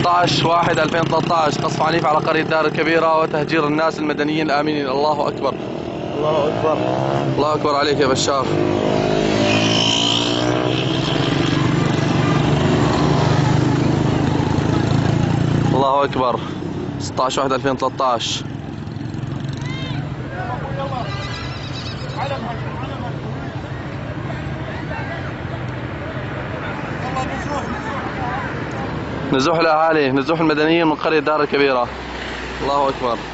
16/1/2013 قصف عنيف على قرية دار الكبيرة وتهجير الناس المدنيين الآمنين. الله أكبر، الله أكبر، الله أكبر عليك يا بشار. الله أكبر. 16/1/2013. نزوح الأهالي، نزوح المدنيين من قرية دار الكبيرة. الله أكبر.